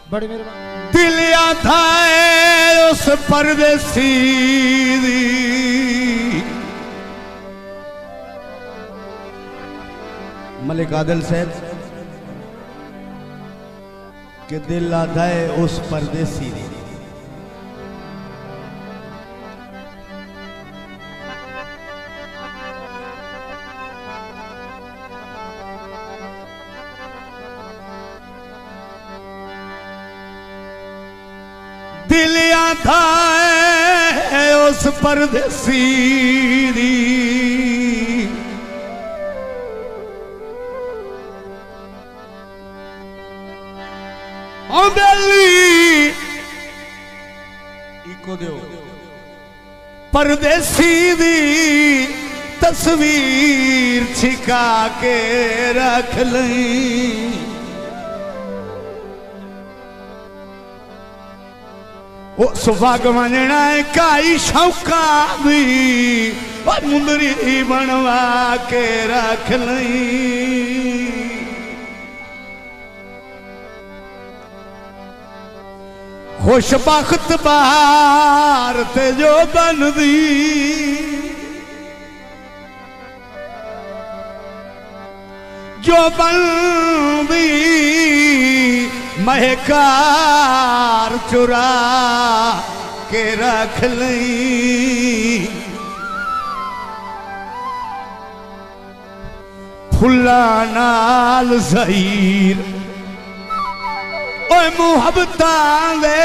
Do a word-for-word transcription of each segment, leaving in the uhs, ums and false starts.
बड़ी मेहरबानी। दिल आधा है उस परदेसी दी, मलिक आदिल साहब के दिल आधा है उस परदेसी दी। दिल आधा है उस परदेसी दी, ओ बेली इको दो परदेसी दी तस्वीर छिका के रख लई। ओ सुभाग वंजना है काई शौका दी, और मुंदरी बनवा के रख लई। खुश बख्त बहार ते जो बन दी, जो बन दी महकार चुरा के रख लई। फुल्ला नाल ज़हीर ओए मुहब्बतां दे,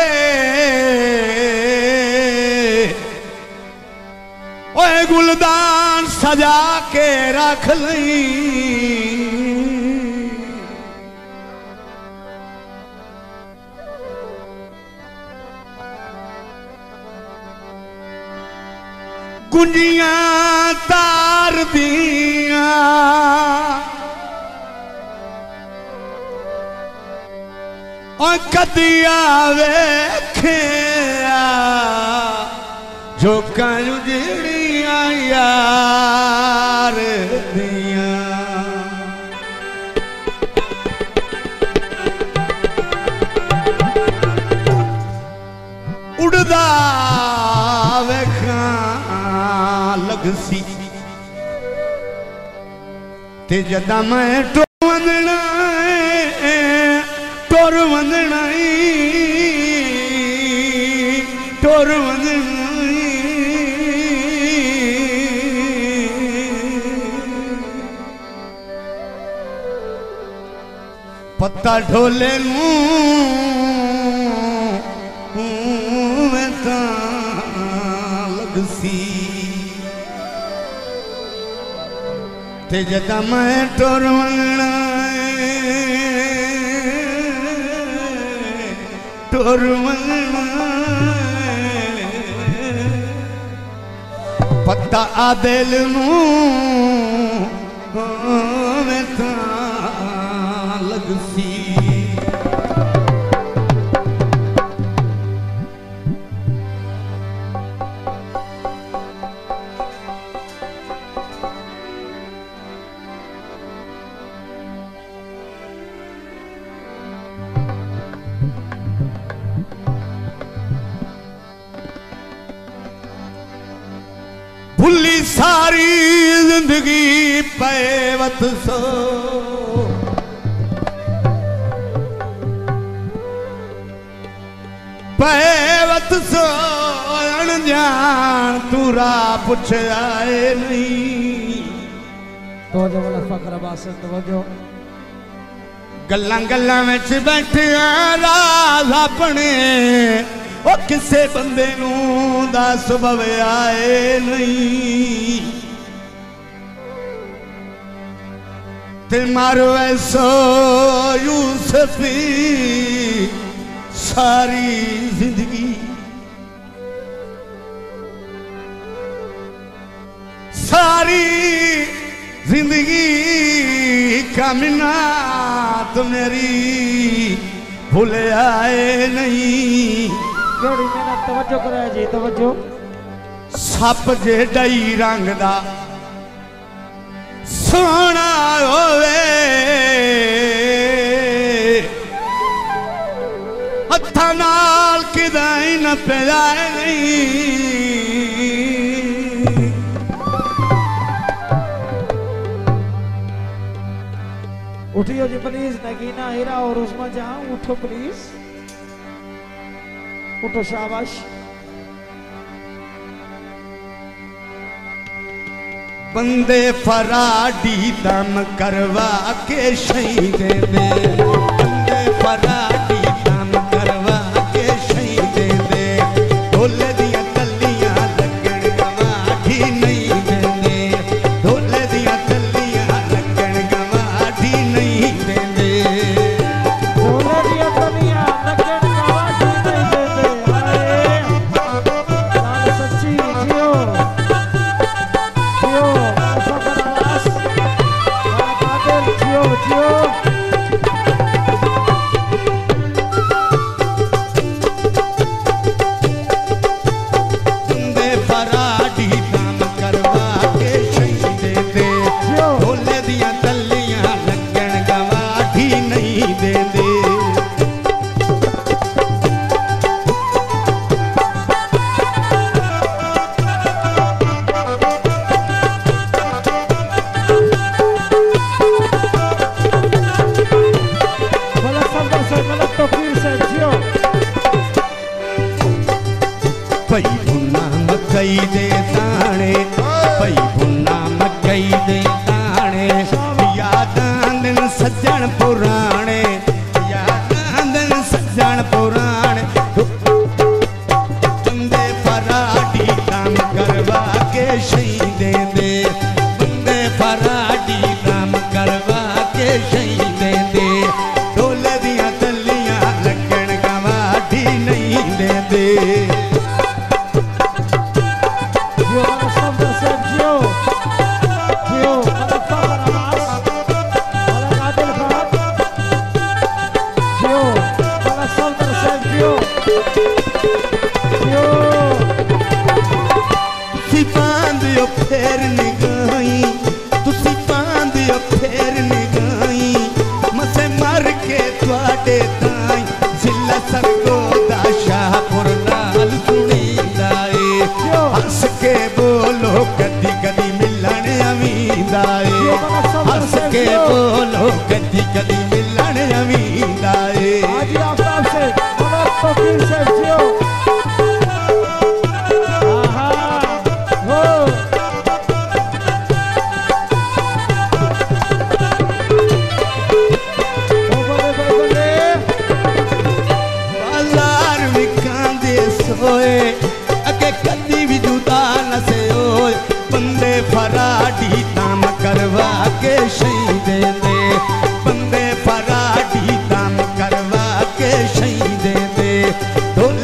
ओए गुलदान सजा के रख लई। गुंजियां तार दियां और कदिया वेखिया जो कंजड़ियां यार दियां। उड़दा वेखा लगसी ते जदा मैं टुर वंदना टुर वंदना टुर वंदना पत्ता ढोले नू मैं तां लगसी ते जदा मैं टुर वंदना टुर वंदना पत्ता आदिल नू मैं तां लगसी। भुली सारी जिंदगी पैवत सो पैवत सो अनजान तूरा पुछ आए नहीं। तवज्जो वाला फकर बास तवज्जो। गल्लां गल्लां विच बैठे राज अपने ओ किसे बंदे नू दस बवे आए नहीं। ते मारो ऐसो यूसुफी सारी जिंदगी सारी जिंदगी कामनात मेरी भूले आए नहीं। जोड़ी मेरा तवज्जो कराया जी तवज्जो। सप जेड़ा ही रंग दा सोना होवे हत्था नाल किदाई न पिलाए नहीं। उठियो जी प्लीज, नगीना हीरा और उस्मा जहां उठो प्लीज, उठो शाबाश। बंदे फराडी दम करवा के शहीद दे, बंदे फराडी दम करवा के शहीद दे, ढोले दिया तलियां लगन गवाठी नहीं देंदे, ढोले दिया तलियां लगन गवाठी नहीं देंदे, ढोले दिया तलियां लगन गवाठी नहीं देंदे। हाय सच्ची जियो जियो फकरास कादिल जियो जियो। पई भुन्ना मकई दे दाने, पई भुन्ना मकई दे दाने, यादां दिन सज्जन पुराने, यादां दिन सज्जन पुराने, बंदे फराडी दम करवा के शहीद दे, बंदे फराडी दम करवा के शहीद दे, ढोले दियां तलियां लगन गवाठी नहीं देंदे। फेर निगाही तुसी पांदियो फेर निगाही, मसे मर के तुहाडे ताई जिला सरगो दा शाहपुर नाल सुनींदा ए, हंस के बोलो कदी कदी मिलन अवींदा ए, हंस के बोलो कदी कदी मिलन अवींदा ए। आज आफ्ताब से मनोज फकीर से जियो। अगे कदी भी जुदा न से होए, बंदे फराडी दम करवा के शहीद दे, बंदे फराडी दम करवा के शहीद दे, ढोले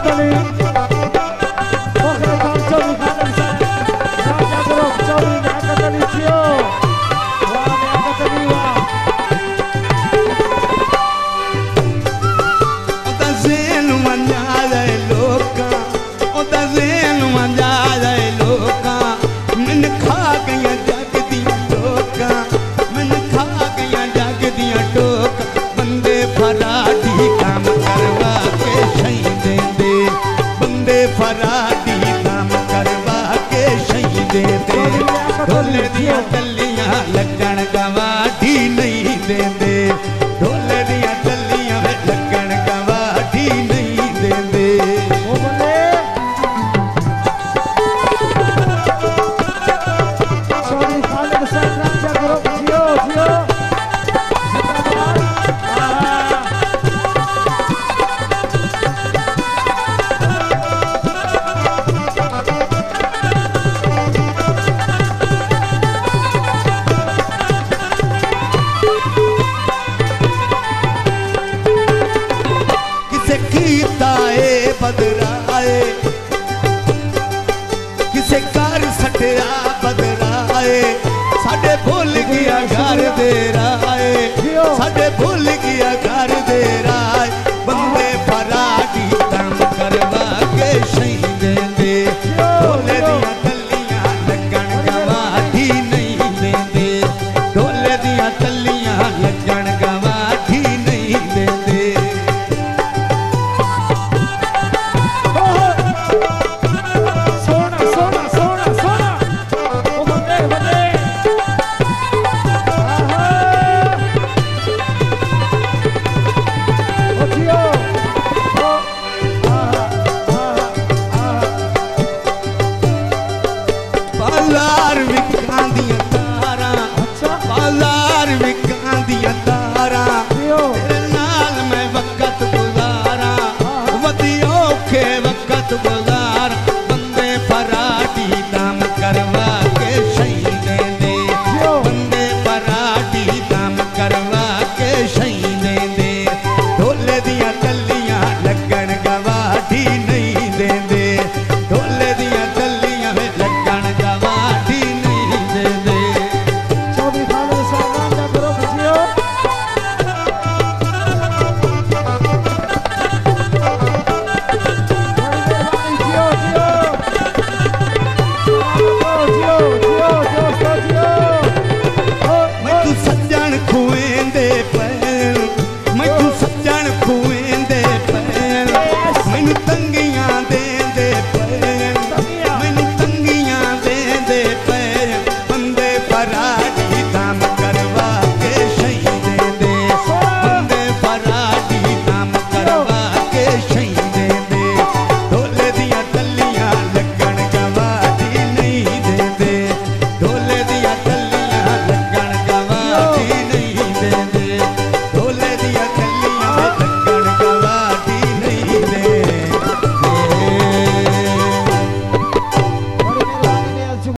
अली बखरे काम चौधरी खान राजा ग्रुप चौधरी लियाकत अली थियो वाह लियाकत अली वाह ओदा ज़ेन मंजा जाए लोका ओदा ज़ेन मंजा जाए लोका मन खा गया जग दिया टोका मन खा गया जग दिया टोका बंदे फराडी काम करवा के शही दे दे बंदे फराडी काम करवा के शही दे दे ढोले दिया टल्लियां लगन गवाठी नहीं दे दे ढोले दिया टल्लियां लगन गवाठी नहीं दे दे ओ बंदे चौधरी खान के साथ राजा ग्रुप थियो थियो जिंदाबाद आहा किसे कीता ए बदराए किसे कर सटिया बदराए साडे भूल गया घर दे राए साडे भूल